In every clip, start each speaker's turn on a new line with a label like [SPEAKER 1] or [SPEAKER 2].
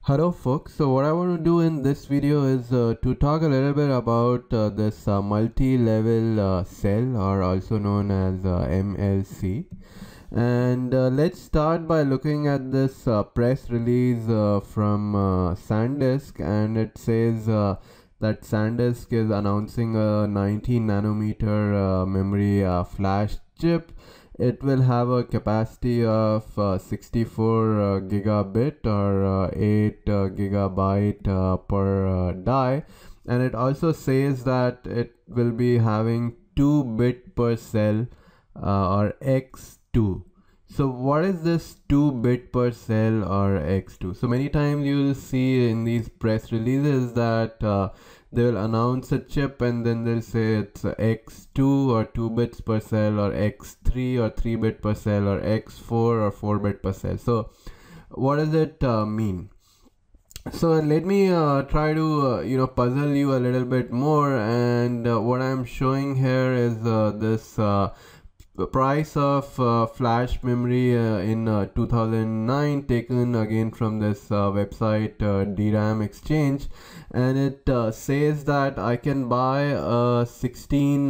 [SPEAKER 1] Hello folks, so what I want to do in this video is to talk a little bit about this multi-level cell, or also known as MLC. And let's start by looking at this press release from SanDisk, and it says that SanDisk is announcing a 19 nanometer memory flash chip. It will have a capacity of 64 gigabit or 8 gigabyte per die, and it also says that it will be having 2 bit per cell or X2. So what is this 2 bit per cell or X2? So many times you will see in these press releases that they will announce a chip and then they'll say it's X2 or 2 bits per cell, or X3 or 3 bit per cell, or X4 or 4 bit per cell. So what does it mean? So let me try to puzzle you a little bit more, and what I'm showing here is this price of flash memory in 2009, taken again from this website DRAM Exchange, and it says that I can buy a 16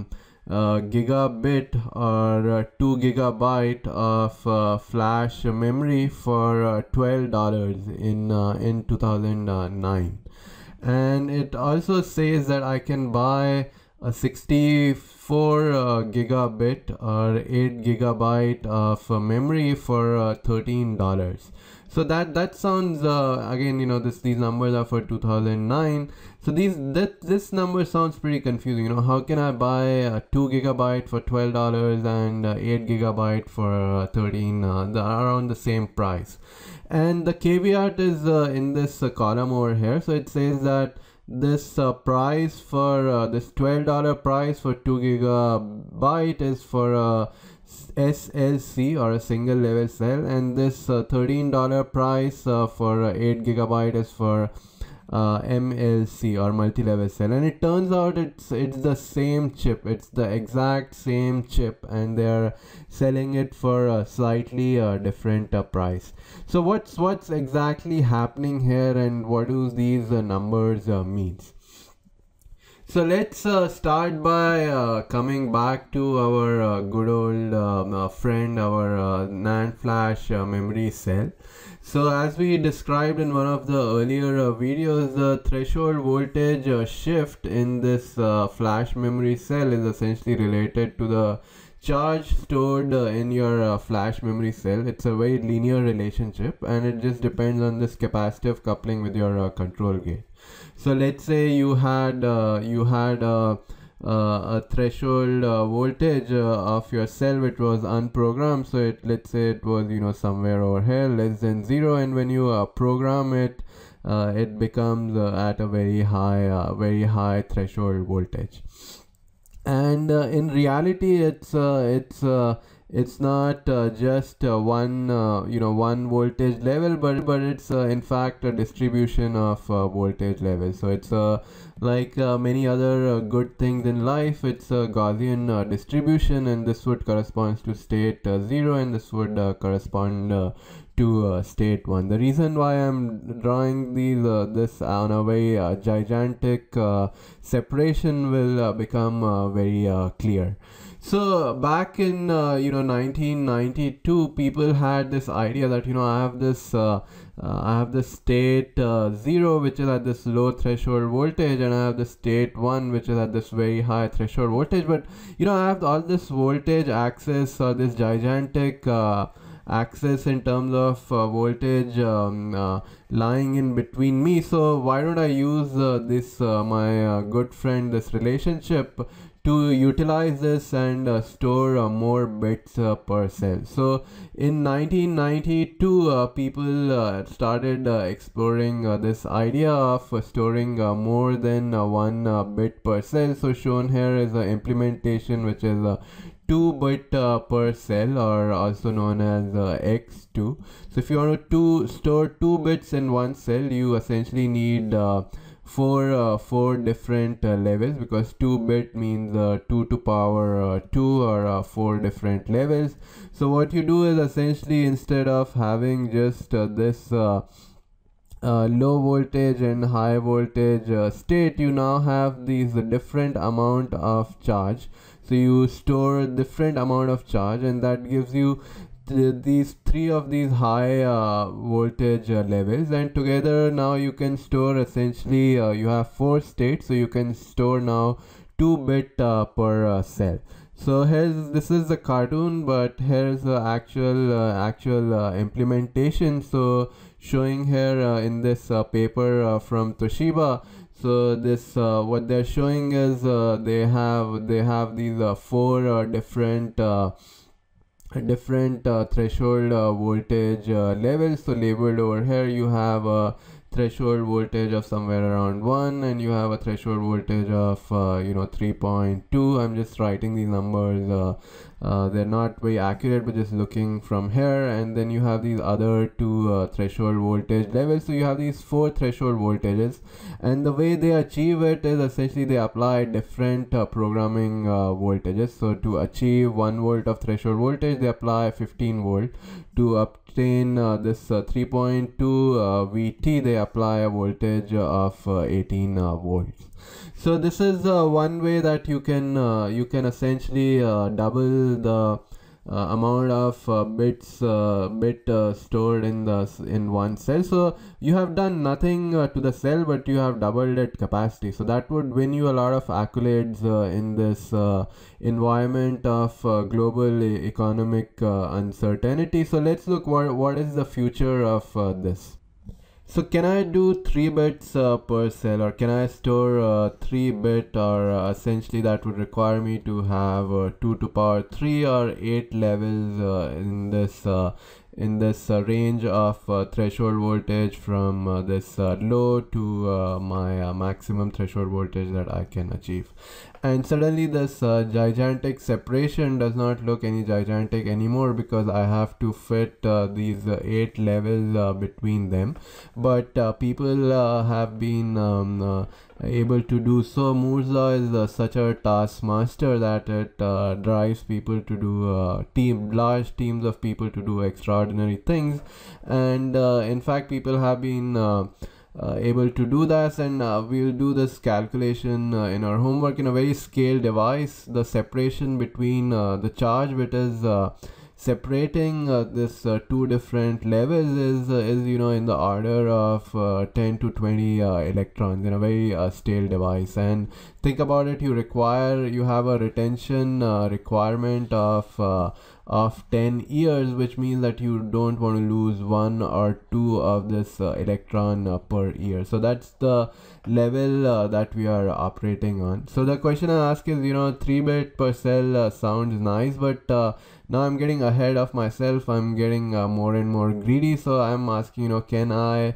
[SPEAKER 1] gigabit or 2 gigabyte of flash memory for $12 in 2009. And it also says that I can buy a 64 gigabit or 8 gigabyte of memory for $13. So that sounds again, these numbers are for 2009. So this number sounds pretty confusing. How can I buy a 2 gigabyte for $12 and 8 gigabyte for 13? They are around the same price. And the caveat is in this column over here. So it says that this price for this $12 price for 2 gigabyte is for SLC, or a single level cell, and this $13 price for 8 gigabyte is for MLC, or multi-level cell. And it turns out it's the same chip, it's the exact same chip, and they're selling it for a slightly different price. So what's exactly happening here, and what do these numbers means? So let's start by coming back to our good old friend, our NAND Flash memory cell. So as we described in one of the earlier videos, the threshold voltage shift in this flash memory cell is essentially related to the charge stored in your flash memory cell. It's a very linear relationship, and it just depends on this capacitive coupling with your control gate. So let's say you had a threshold voltage of your cell which was unprogrammed. So let's say it was somewhere over here less than 0, and when you program it, it becomes at a very high threshold voltage. And in reality, it's not just one voltage level, but it's in fact a distribution of voltage levels. So it's like many other good things in life, it's a Gaussian distribution, and this would correspond to state 0, and this would correspond to state 1. The reason why I'm drawing this on a very gigantic separation will become very clear. So back in 1992, people had this idea that I have this state 0, which is at this low threshold voltage, and I have the state 1, which is at this very high threshold voltage. But I have all this voltage access, this gigantic axis in terms of voltage lying in between me. So why don't I use this my good friend, this relationship, to utilize this and store more bits per cell. So in 1992, people started exploring this idea of storing more than 1 bit per cell. So shown here is an implementation which is 2 bit per cell, or also known as X2. So if you want to store 2 bits in one cell, you essentially need four different levels, because 2 bit means 2 to power 2, or 4 different levels. So what you do is essentially, instead of having just this low voltage and high voltage state, you now have these different amount of charge. So you store different amount of charge, and that gives you these three of these high voltage levels, and together now you can store essentially you have four states, so you can store now 2 bit per cell. So this is the cartoon, but here's the actual implementation. So showing here in this paper from Toshiba. So this what they're showing is they have these four different threshold voltage levels. So labeled over here, you have a threshold voltage of somewhere around 1, and you have a threshold voltage of 3.2. I'm just writing these numbers, they're not very accurate, but just looking from here. And then you have these other two threshold voltage levels. So you have these four threshold voltages, and the way they achieve it is essentially they apply different programming voltages. So to achieve 1 volt of threshold voltage, they apply 15 volt. To obtain this 3.2 VT, they apply a voltage of 18 volts. So this is one way that you can essentially double the amount of bits stored in one cell. So you have done nothing to the cell, but you have doubled its capacity. So that would win you a lot of accolades in this environment of global economic uncertainty. So let's look what is the future of this. So can I do 3 bits per cell, or can I store 3 bit, or essentially that would require me to have 2 to power 3 or 8 levels in this range of threshold voltage from this low to my maximum threshold voltage that I can achieve. And suddenly this gigantic separation does not look any gigantic anymore, because I have to fit these 8 levels between them. But people have been able to do so. Moore's law is such a taskmaster that it drives people to do large teams of people to do extraordinary things. And in fact, people have been able to do that, and we'll do this calculation in our homework in a very scaled device. The separation between the charge which is separating this two different levels is in the order of 10 to 20 electrons in a very stale device. And think about it, you have a retention requirement of 10 years, which means that you don't want to lose 1 or 2 of this electron per year. So that's the level that we are operating on. So the question I ask is, 3 bit per cell sounds nice, but now I'm getting ahead of myself. I'm getting more and more greedy. So I'm asking, can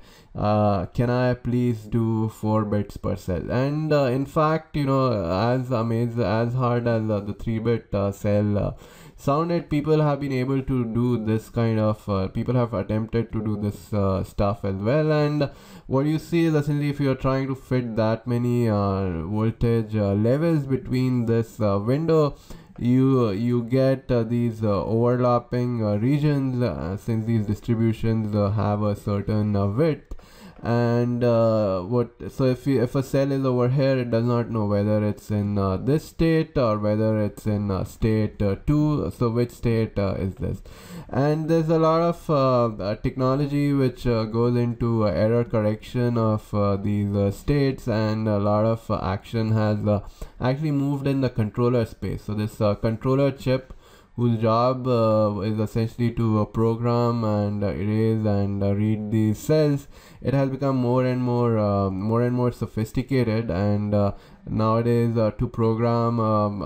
[SPEAKER 1] I please do 4 bits per cell? And in fact, as hard as the 3 bit cell sounded, people have been able to do this kind of people have attempted to do this stuff as well. And what you see is essentially, if you're trying to fit that many voltage levels between this window, you get these overlapping regions, since these distributions have a certain width. And so if a cell is over here, it does not know whether it's in this state or whether it's in state 2. So which state is this? And there's a lot of technology which goes into error correction of these states, and a lot of action has actually moved in the controller space. So this controller chip, whose job is essentially to program and erase and read these cells, it has become more and more sophisticated. And nowadays, to program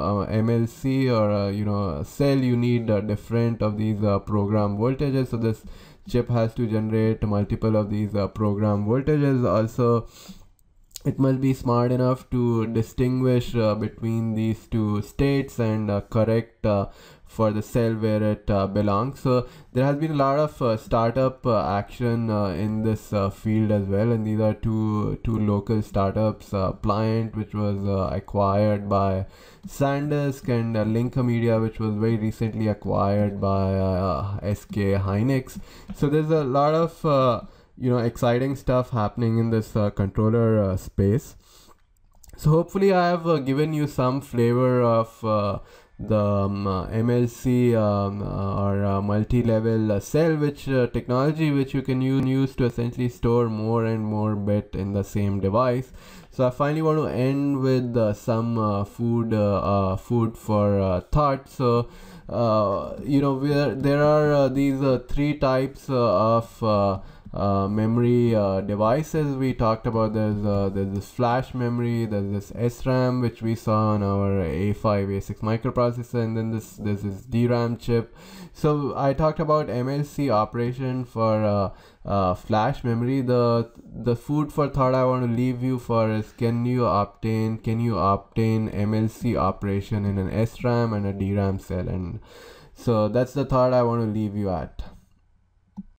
[SPEAKER 1] MLC or a cell, you need different of these program voltages. So this chip has to generate multiple of these program voltages. Also, it must be smart enough to distinguish between these two states and correct for the cell where it belongs. So there has been a lot of startup action in this field as well, and these are two local startups, Pliant, which was acquired by SanDisk, and Linka Media, which was very recently acquired by SK Hynix. So there's a lot of exciting stuff happening in this controller space. So hopefully I have given you some flavor of the MLC or multi-level cell technology which you can use to essentially store more and more bit in the same device. So I finally want to end with some food for thought. So there are these three types of memory devices we talked about. There's this flash memory, there's this SRAM which we saw on our A5 A6 microprocessor, and then there's this DRAM chip. So I talked about MLC operation for flash memory. The food for thought I want to leave you for is, can you obtain MLC operation in an SRAM and a DRAM cell? And so that's the thought I want to leave you at.